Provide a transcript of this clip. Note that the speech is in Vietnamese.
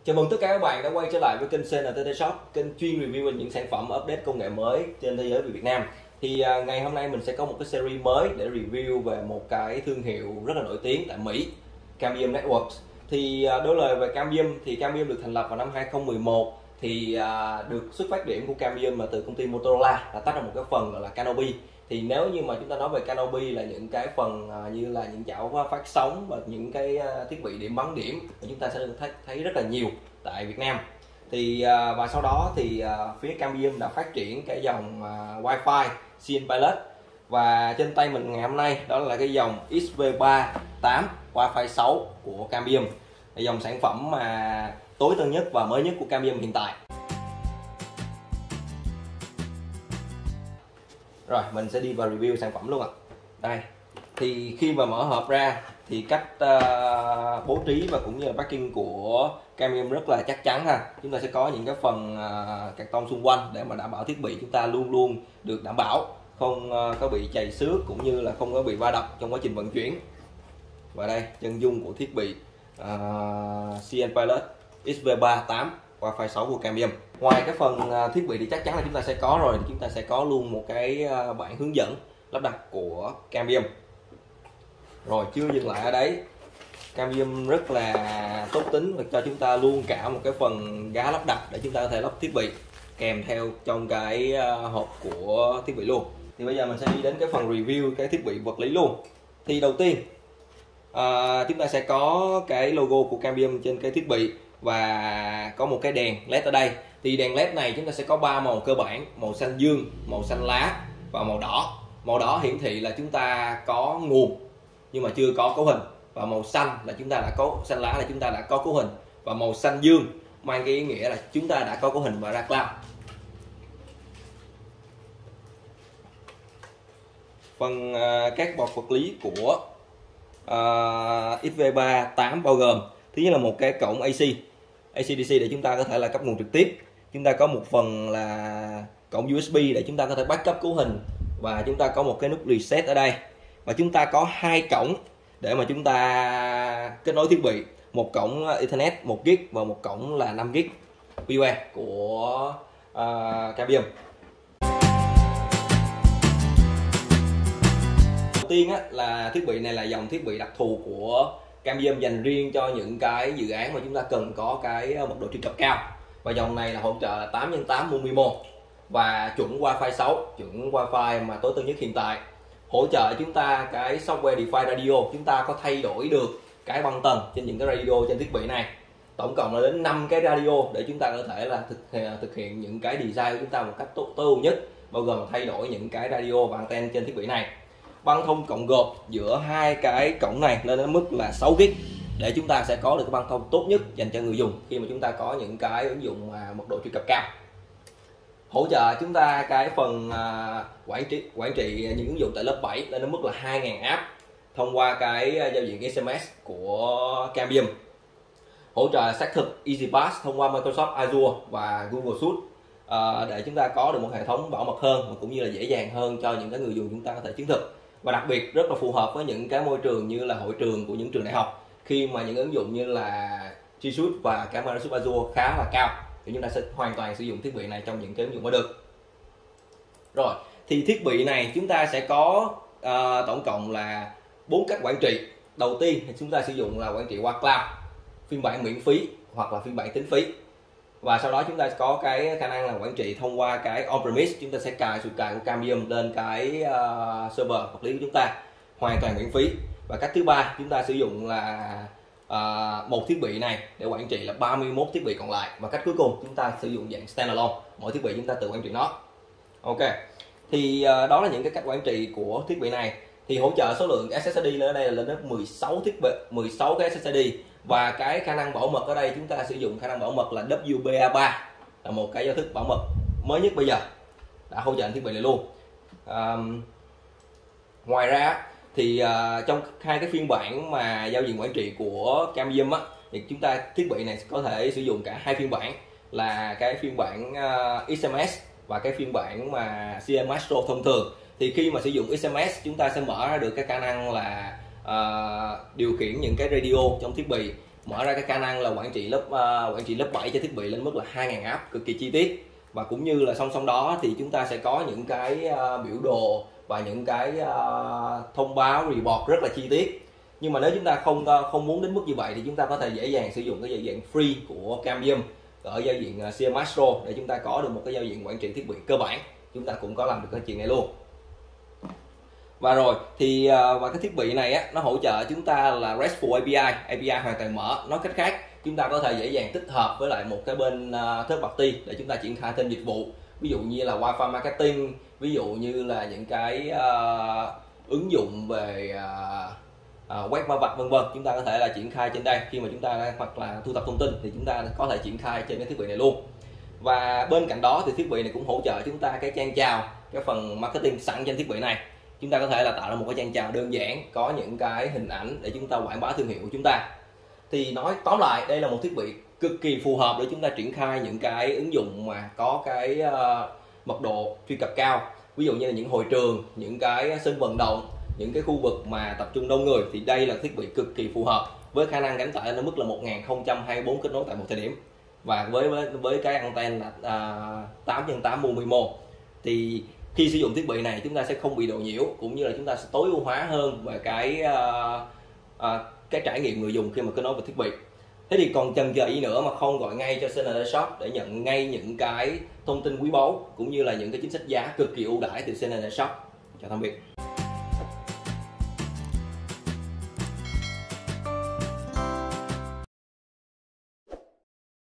Chào mừng tất cả các bạn đã quay trở lại với kênh CNTT Shop, kênh chuyên review về những sản phẩm update công nghệ mới trên thế giới về Việt Nam. Thì ngày hôm nay mình sẽ có một cái series mới để review về một cái thương hiệu rất là nổi tiếng tại Mỹ, Cambium Networks. Thì đối lời về Cambium thì Cambium được thành lập vào năm 2011. Thì được xuất phát điểm của Cambium là từ công ty Motorola, là tách ra một cái phần gọi là Canopy. Thì nếu như mà chúng ta nói về Canopy là những cái phần như là những chảo phát sóng và những cái thiết bị điểm bắn điểm mà chúng ta sẽ thấy rất là nhiều tại Việt Nam. Thì và sau đó thì phía Cambium đã phát triển cái dòng Wi-Fi CN Pilot, và trên tay mình ngày hôm nay đó là cái dòng XV3 8 Wi-Fi 6 của Cambium, là dòng sản phẩm mà tối tân nhất và mới nhất của Cambium hiện tại. Rồi mình sẽ đi vào review sản phẩm luôn ạ. Đây, thì khi mà mở hộp ra thì cách bố trí và cũng như là packing của Cambium rất là chắc chắn ha. Chúng ta sẽ có những cái phần cạc tông xung quanh để mà đảm bảo thiết bị chúng ta luôn luôn được đảm bảo, không có bị chày xước cũng như là không có bị va đập trong quá trình vận chuyển. Và đây chân dung của thiết bị CN Pilot XV3 8 Wi-Fi 6 của Cambium. Ngoài cái phần thiết bị thì chắc chắn là chúng ta sẽ có rồi, thì chúng ta sẽ có luôn một cái bản hướng dẫn lắp đặt của Cambium. Rồi chưa dừng lại ở đấy, Cambium rất là tốt tính và cho chúng ta luôn cả một cái phần giá lắp đặt để chúng ta có thể lắp thiết bị kèm theo trong cái hộp của thiết bị luôn. Thì bây giờ mình sẽ đi đến cái phần review cái thiết bị vật lý luôn. Thì đầu tiên chúng ta sẽ có cái logo của Cambium trên cái thiết bị và có một cái đèn LED ở đây. Thì đèn LED này chúng ta sẽ có 3 màu cơ bản: màu xanh dương, màu xanh lá và màu đỏ. Màu đỏ hiển thị là chúng ta có nguồn nhưng mà chưa có cấu hình, và màu xanh là chúng ta đã có, xanh lá là chúng ta đã có cấu hình, và màu xanh dương mang cái ý nghĩa là chúng ta đã có cấu hình và ra cloud. Phần các bọc vật lý của XV3 8 bao gồm: thứ nhất là một cái cổng AC/DC để chúng ta có thể là cấp nguồn trực tiếp. Chúng ta có một phần là cổng USB để chúng ta có thể backup cấu hình, và chúng ta có một cái nút reset ở đây. Và chúng ta có 2 cổng để mà chúng ta kết nối thiết bị, một cổng Ethernet 1GB và một cổng là 5GB PoE của Cambium. Đầu tiên là thiết bị này là dòng thiết bị đặc thù của Cambium dành riêng cho những cái dự án mà chúng ta cần có cái mật độ truy cập cao, và dòng này là hỗ trợ 8x8 MoMeMo và chuẩn Wi-Fi 6, chuẩn Wi-Fi mà tối tân nhất hiện tại. Hỗ trợ chúng ta cái software Define Radio, chúng ta có thay đổi được cái băng tần trên những cái radio trên thiết bị này. Tổng cộng là đến 5 cái radio để chúng ta có thể là thực hiện những cái design của chúng ta một cách tối ưu nhất, bao gồm thay đổi những cái radio và anten trên thiết bị này. Băng thông cộng gộp giữa hai cái cổng này lên đến mức là 6GB để chúng ta sẽ có được cái băng thông tốt nhất dành cho người dùng khi mà chúng ta có những cái ứng dụng mật độ truy cập cao. Hỗ trợ chúng ta cái phần quản trị những ứng dụng tại lớp 7 lên đến mức là 2.000 app thông qua cái giao diện SMS của Cambium. Hỗ trợ xác thực EasyPass thông qua Microsoft Azure và Google Suite để chúng ta có được một hệ thống bảo mật hơn và cũng như là dễ dàng hơn cho những cái người dùng chúng ta có thể chứng thực. Và đặc biệt rất là phù hợp với những cái môi trường như là hội trường của những trường đại học, khi mà những ứng dụng như là G Suite và cái Microsoft Azure khá là cao thì chúng ta sẽ hoàn toàn sử dụng thiết bị này trong những cái ứng dụng mới được. Rồi, thì thiết bị này chúng ta sẽ có tổng cộng là 4 cách quản trị. Đầu tiên thì chúng ta sử dụng là quản trị qua cloud, phiên bản miễn phí hoặc là phiên bản tính phí. Và sau đó chúng ta có cái khả năng là quản trị thông qua cái on-premise, chúng ta sẽ cài sự cài của Cambium lên cái server vật lý của chúng ta, hoàn toàn miễn phí. Và cách thứ ba, chúng ta sử dụng là một thiết bị này để quản trị là 31 thiết bị còn lại. Và cách cuối cùng, chúng ta sử dụng dạng standalone, mỗi thiết bị chúng ta tự quản trị nó. Ok, thì đó là những cái cách quản trị của thiết bị này. Thì hỗ trợ số lượng SSD lên ở đây là lên đến 16 thiết bị, 16 cái SSD. Và cái khả năng bảo mật ở đây chúng ta sử dụng khả năng bảo mật là WPA3, là một cái giao thức bảo mật mới nhất bây giờ đã hỗ trợ thiết bị này luôn. Ngoài ra thì trong hai cái phiên bản mà giao diện quản trị của Cambium thì chúng ta thiết bị này có thể sử dụng cả hai phiên bản, là cái phiên bản XMS và cái phiên bản mà CM Maestro thông thường. Thì khi mà sử dụng XMS chúng ta sẽ mở ra được cái khả năng là điều khiển những cái radio trong thiết bị mở ra cái khả năng là quản trị lớp 7 cho thiết bị lên mức là 2000 app, cực kỳ chi tiết. Và cũng như là song song đó thì chúng ta sẽ có những cái biểu đồ và những cái thông báo report rất là chi tiết. Nhưng mà nếu chúng ta không muốn đến mức như vậy thì chúng ta có thể dễ dàng sử dụng cái giao diện free của Cambium ở giao diện CM Maestro để chúng ta có được một cái giao diện quản trị thiết bị cơ bản. Chúng ta cũng có làm được cái chuyện này luôn. Và rồi thì và cái thiết bị này á, nó hỗ trợ chúng ta là RESTful API hoàn toàn mở. Nói cách khác, chúng ta có thể dễ dàng tích hợp với lại một cái bên third party để chúng ta triển khai thêm dịch vụ, ví dụ như là Wi-Fi marketing, ví dụ như là những cái ứng dụng về web mã vạch vân vân, chúng ta có thể là triển khai trên đây. Khi mà chúng ta hoặc là thu thập thông tin thì chúng ta có thể triển khai trên cái thiết bị này luôn. Và bên cạnh đó thì thiết bị này cũng hỗ trợ chúng ta cái trang chào, cái phần marketing sẵn trên thiết bị này. Chúng ta có thể là tạo ra một cái trang chào đơn giản, có những cái hình ảnh để chúng ta quảng bá thương hiệu của chúng ta. Thì nói tóm lại, đây là một thiết bị cực kỳ phù hợp để chúng ta triển khai những cái ứng dụng mà có cái mật độ truy cập cao, ví dụ như là những hội trường, những cái sân vận động, những cái khu vực mà tập trung đông người. Thì đây là thiết bị cực kỳ phù hợp với khả năng gánh tải lên mức là 1024 kết nối tại một thời điểm, và với cái anten là 8x8 MU-MIMO. Thì khi sử dụng thiết bị này chúng ta sẽ không bị độ nhiễu, cũng như là chúng ta sẽ tối ưu hóa hơn về cái trải nghiệm người dùng khi mà kết nối với thiết bị. Thế thì còn chần chờ gì nữa mà không gọi ngay cho CNT Shop để nhận ngay những cái thông tin quý báu cũng như là những cái chính sách giá cực kỳ ưu đãi từ CNT Shop. Chào tạm biệt.